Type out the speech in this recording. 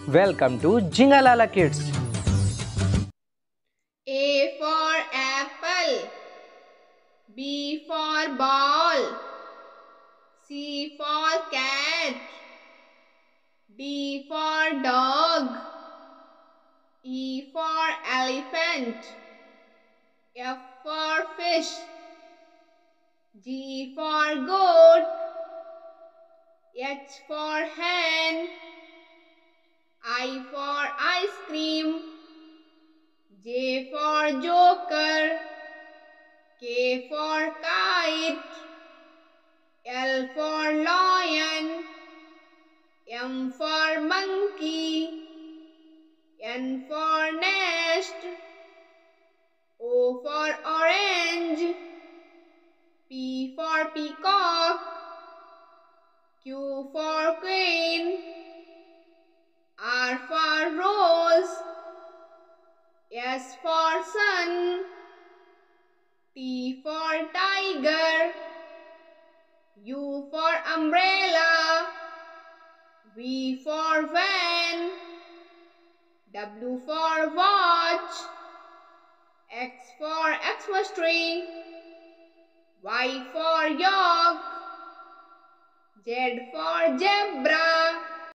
Welcome to JINGA LALA Kids. A for apple, B for ball, C for cat, D for dog, E for elephant, F for fish, G for goat, H for hen, I for ice cream, J for joker, K for kite, L for lion, M for monkey, N for nest, O for orange, P for peacock, Q for queen, R for rose, S for sun, T for tiger, U for umbrella, V for van, W for watch, X for Xmas tree, Y for york, Z for zebra,